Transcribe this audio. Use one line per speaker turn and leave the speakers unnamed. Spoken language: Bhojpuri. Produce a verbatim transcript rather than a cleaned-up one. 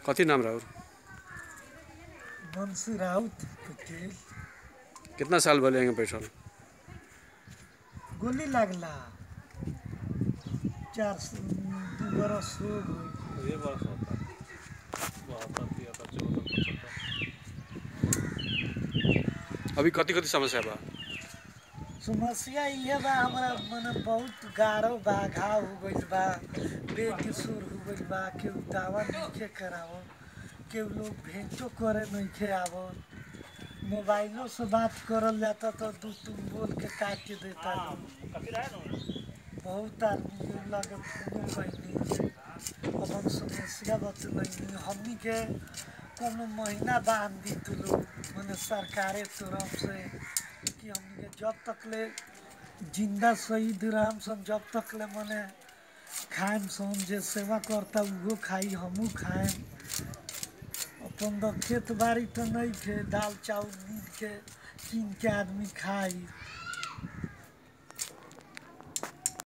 कथी नाम राउर?
मनसू राउत पटेल।
कितना साल भले यहाँ बैठल?
गोली लागला चार दू बरस हो गई।
ये बरस होता बहत्तर तिहत्तर चौहत्तर पचहत्तर।
अभी कथी कथी समस्या बा?
समस्या ये बा हमरा मने बहुत गाढ़ो बा, घाव हो गइल बा, बेकसूर हो गइल बा, केहू दावा नइखे करावो, केहू लोग भेंटो करे नइखे आवो, मोबाइलों से बात करल जाता तो दू तुम बोल के काट देता लोग। बहुत आदमी के लगे फोनो कैनी अपन समस्या बतलैनी, हमनी के कोनो महीना बांध दी तू लोग मने सरकारे तरफ से कि हमनी के जब तक ले जिंदा शहीद रहम सन, जब तक ले मने खाएम सन, जे सेवा करता उहो खाई हमू खाएम। अपन तो खेत बाड़ी तो नहीं थे, दाल चाउर नींद के कीन के आदमी खाई।